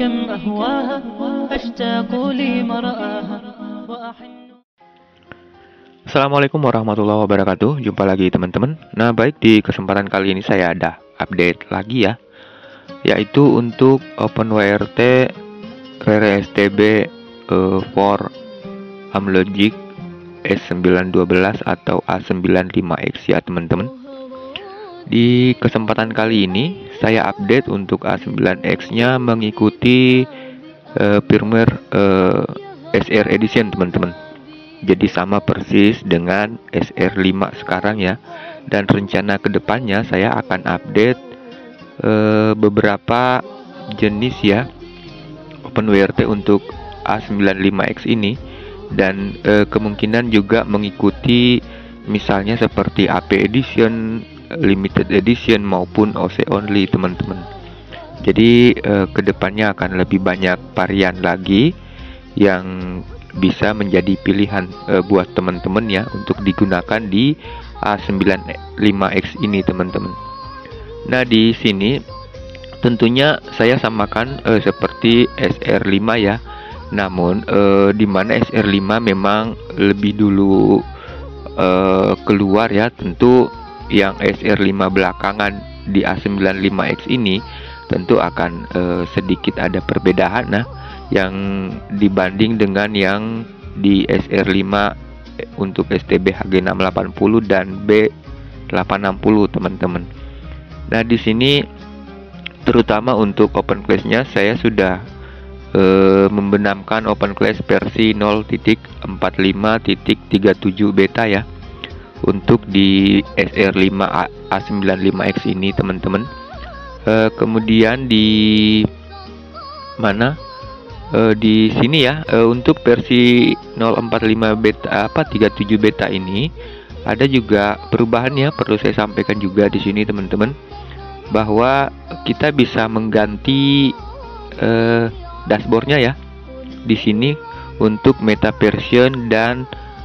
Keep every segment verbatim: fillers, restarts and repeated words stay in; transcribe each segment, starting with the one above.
كم أهواها أشتاق لمرآها وأحن. Assalamualaikum warahmatullahi wabarakatuh. Jumpa lagi teman-teman. Nah, baik, di kesempatan kali ini saya ada update lagi ya, yaitu untuk OpenWrt Rare S T B uh, for Amlogic S sembilan satu dua atau A sembilan lima X ya teman-teman. Di kesempatan kali ini saya update untuk A sembilan X nya mengikuti uh, firmware uh, S R Edition teman-teman. Jadi sama persis dengan S R lima sekarang ya. Dan rencana kedepannya saya akan update e, beberapa jenis ya OpenWrt untuk A sembilan lima X ini. Dan e, kemungkinan juga mengikuti misalnya seperti A P Edition, Limited Edition maupun O C Only teman-teman. Jadi e, kedepannya akan lebih banyak varian lagi yang bisa menjadi pilihan e, buat teman-teman ya untuk digunakan di A sembilan lima X ini teman-teman. Nah, di sini tentunya saya samakan e, seperti S R lima ya. Namun e, di mana S R lima memang lebih dulu e, keluar ya, tentu yang S R lima belakangan di A sembilan lima X ini tentu akan e, sedikit ada perbedaan nah yang dibanding dengan yang di S R lima untuk S T B H G enam delapan nol dan B delapan enam nol teman-teman. Nah, di sini terutama untuk OpenClass-nya saya sudah e, membenamkan OpenClass versi nol titik empat lima titik tiga tujuh beta ya untuk di S R lima A sembilan lima X ini teman-teman. E, kemudian di mana? Uh, di sini ya uh, untuk versi nol empat lima beta apa tiga tujuh beta ini ada juga perubahan ya, perlu saya sampaikan juga di sini teman-teman, bahwa kita bisa mengganti uh, dashboardnya ya di sini untuk meta version dan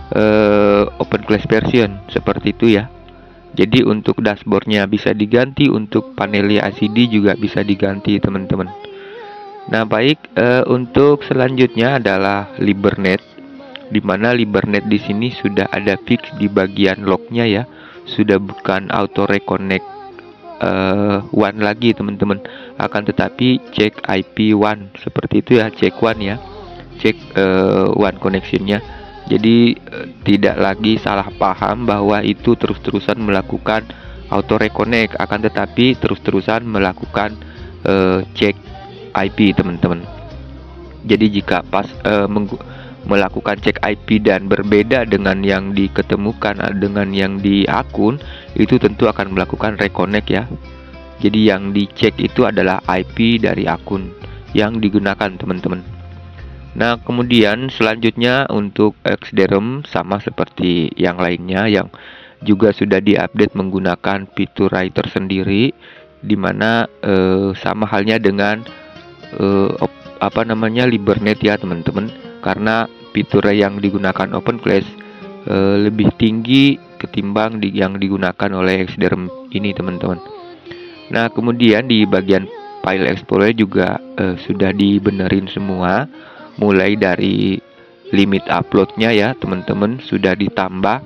uh, OpenClass version seperti itu ya. Jadi untuk dashboardnya bisa diganti, untuk panel L C D juga bisa diganti teman-teman. Nah, baik, e, untuk selanjutnya adalah Libernet, di mana Libernet di sini sudah ada fix di bagian lognya ya, sudah bukan auto reconnect e, one lagi teman-teman, akan tetapi cek I P one seperti itu ya, cek one ya, cek e, one connectionnya. Jadi e, tidak lagi salah paham bahwa itu terus-terusan melakukan auto reconnect, akan tetapi terus-terusan melakukan e, cek I P teman-teman. Jadi jika pas e, melakukan cek I P dan berbeda dengan yang diketemukan dengan yang di akun, itu tentu akan melakukan reconnect ya. Jadi yang dicek itu adalah I P dari akun yang digunakan teman-teman. Nah, kemudian selanjutnya untuk X D R A M sama seperti yang lainnya yang juga sudah diupdate menggunakan fitur writer sendiri, dimana e, sama halnya dengan Uh, op, apa namanya Libernet ya teman-teman, karena fitur yang digunakan OpenClass uh, lebih tinggi ketimbang di, yang digunakan oleh X D R A M ini teman-teman. Nah, kemudian di bagian file explorer juga uh, sudah dibenerin semua, mulai dari limit uploadnya ya teman-teman sudah ditambah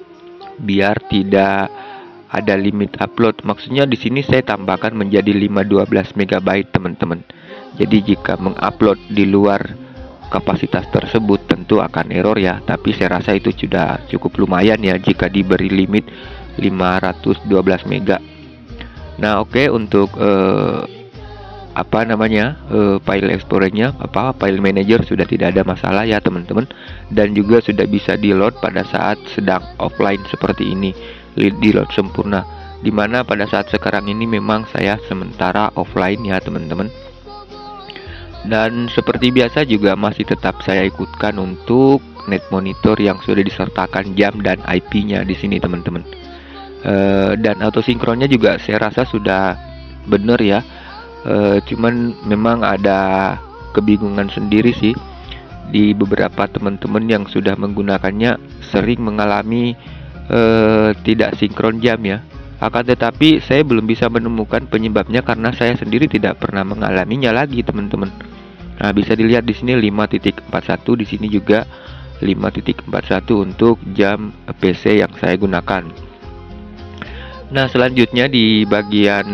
biar tidak ada limit upload. Maksudnya di sini saya tambahkan menjadi lima ratus dua belas megabyte teman-teman. Jadi jika mengupload di luar kapasitas tersebut tentu akan error ya, tapi saya rasa itu sudah cukup lumayan ya jika diberi limit lima ratus dua belas mega. Nah, oke, okay, untuk eh, apa namanya eh, file explorernya, apa file manager sudah tidak ada masalah ya teman-teman, dan juga sudah bisa di load pada saat sedang offline seperti ini, di load sempurna, dimana pada saat sekarang ini memang saya sementara offline ya teman-teman. Dan seperti biasa juga masih tetap saya ikutkan untuk net monitor yang sudah disertakan jam dan I P-nya di sini teman-teman. E, dan autosinkronnya juga saya rasa sudah benar ya. E, cuman memang ada kebingungan sendiri sih di beberapa teman-teman yang sudah menggunakannya, sering mengalami e, tidak sinkron jam ya. Akan tetapi saya belum bisa menemukan penyebabnya karena saya sendiri tidak pernah mengalaminya lagi teman-teman. Nah, bisa dilihat di sini lima titik empat satu, di sini juga lima titik empat satu untuk jam P C yang saya gunakan. Nah, selanjutnya di bagian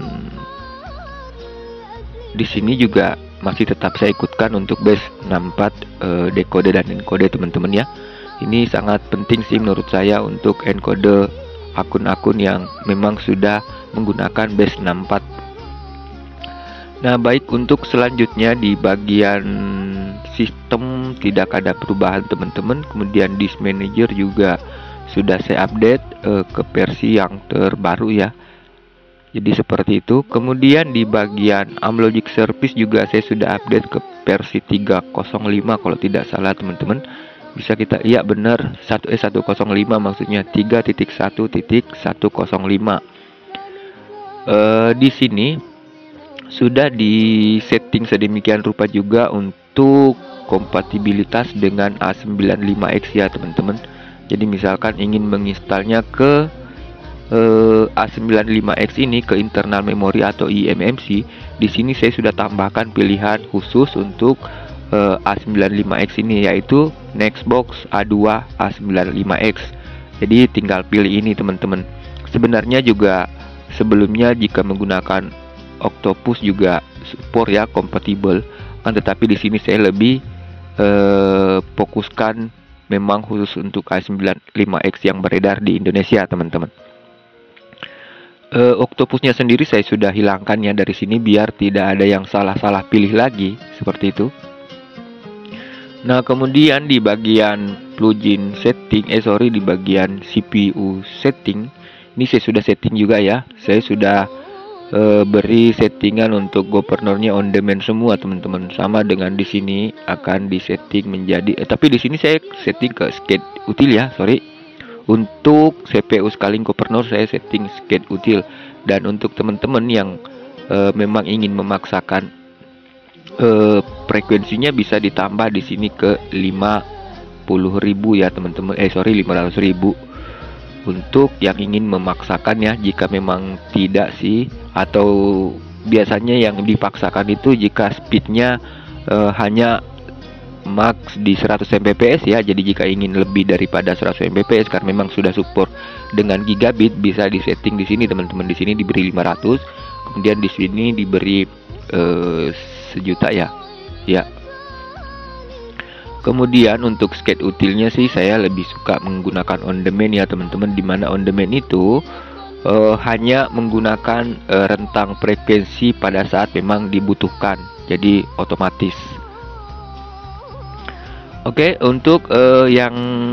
di sini juga masih tetap saya ikutkan untuk base enam empat eh, dekode dan enkode teman-teman ya. Ini sangat penting sih menurut saya untuk enkode akun-akun yang memang sudah menggunakan base enam empat. Nah, baik, untuk selanjutnya di bagian sistem tidak ada perubahan teman-teman. Kemudian disk manager juga sudah saya update eh, ke versi yang terbaru ya. Jadi seperti itu. Kemudian di bagian Amlogic Service juga saya sudah update ke versi tiga nol lima kalau tidak salah teman-teman. Bisa kita, iya benar, satu eh satu nol lima maksudnya, tiga titik satu titik satu nol lima. Eh, di sini sudah di setting sedemikian rupa juga untuk kompatibilitas dengan A sembilan lima X ya teman-teman. Jadi misalkan ingin menginstalnya ke eh, A sembilan lima X ini ke internal memori atau I M M C, di sini saya sudah tambahkan pilihan khusus untuk eh, A sembilan lima X ini, yaitu Nextbox A dua A sembilan lima X. Jadi tinggal pilih ini teman-teman. Sebenarnya juga sebelumnya jika menggunakan Octopus juga support ya, kompatibel kan, tetapi di sini saya lebih eh, fokuskan memang khusus untuk A sembilan lima X yang beredar di Indonesia teman-teman. Eh, Octopusnya sendiri saya sudah hilangkan ya dari sini biar tidak ada yang salah-salah pilih lagi seperti itu. Nah, kemudian di bagian plugin setting, eh sorry di bagian C P U setting, ini saya sudah setting juga ya. Saya sudah e, beri settingan untuk governornya on demand semua teman-teman, sama dengan di sini akan disetting menjadi eh, tapi di sini saya setting ke skate util ya, sorry. Untuk C P U scaling governor saya setting skate util, dan untuk teman-teman yang e, memang ingin memaksakan e, frekuensinya bisa ditambah di sini ke lima puluh ribu ya teman-teman, eh sorry lima ratus ribu untuk yang ingin memaksakan ya. Jika memang tidak sih, atau biasanya yang dipaksakan itu jika speednya uh, hanya max di seratus megabit per second ya. Jadi jika ingin lebih daripada seratus megabit per second karena memang sudah support dengan gigabit, bisa disetting di sini teman-teman. Di sini diberi lima ratus, kemudian di sini diberi uh, sejuta ya. Ya. Kemudian untuk skate utilnya sih saya lebih suka menggunakan on demand ya teman-teman, dimana on demand itu uh, hanya menggunakan uh, rentang frekuensi pada saat memang dibutuhkan, jadi otomatis. Oke, untuk uh, yang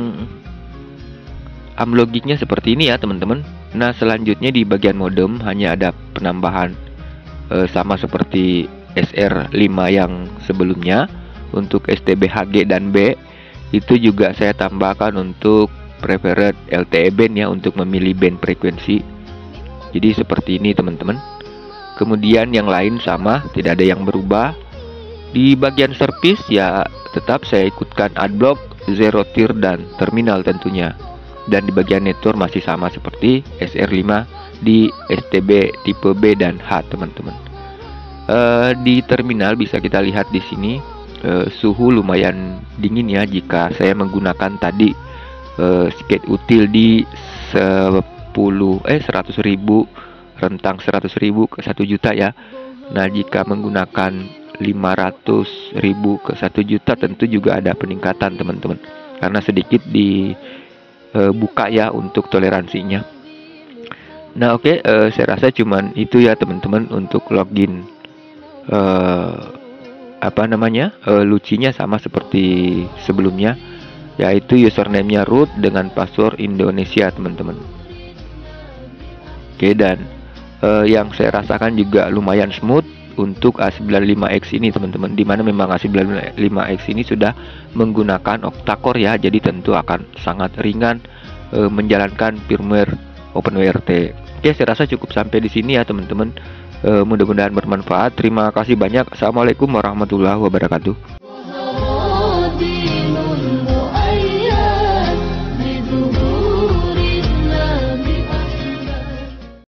Amlogicnya seperti ini ya teman-teman. Nah, selanjutnya di bagian modem hanya ada penambahan uh, sama seperti S R lima yang sebelumnya. Untuk S T B H G dan B itu juga saya tambahkan untuk preferred L T E band ya, untuk memilih band frekuensi. Jadi seperti ini teman-teman. Kemudian yang lain sama, tidak ada yang berubah. Di bagian service ya tetap saya ikutkan adblock, zero tier dan terminal tentunya. Dan di bagian network masih sama seperti S R lima di S T B tipe B dan H teman-teman. Uh, di terminal bisa kita lihat di sini. Uh, suhu lumayan dingin ya jika saya menggunakan tadi uh, skate util di sepuluh eh seratus ribu, rentang seratus ribu ke satu juta ya. Nah, jika menggunakan lima ratus ribu ke satu juta tentu juga ada peningkatan teman-teman, karena sedikit dibuka uh, ya untuk toleransinya. Nah, oke, okay, uh, saya rasa cuman itu ya teman-teman untuk login. Uh, apa namanya e, lucinya sama seperti sebelumnya, yaitu username-nya root dengan password Indonesia teman-teman. Oke, dan e, yang saya rasakan juga lumayan smooth untuk A sembilan lima X ini teman-teman, dimana memang A sembilan lima X ini sudah menggunakan octa-core ya, jadi tentu akan sangat ringan e, menjalankan firmware OpenWrt. Oke, saya rasa cukup sampai di sini ya teman-teman. Uh, mudah-mudahan bermanfaat. Terima kasih banyak. Assalamualaikum warahmatullahi wabarakatuh.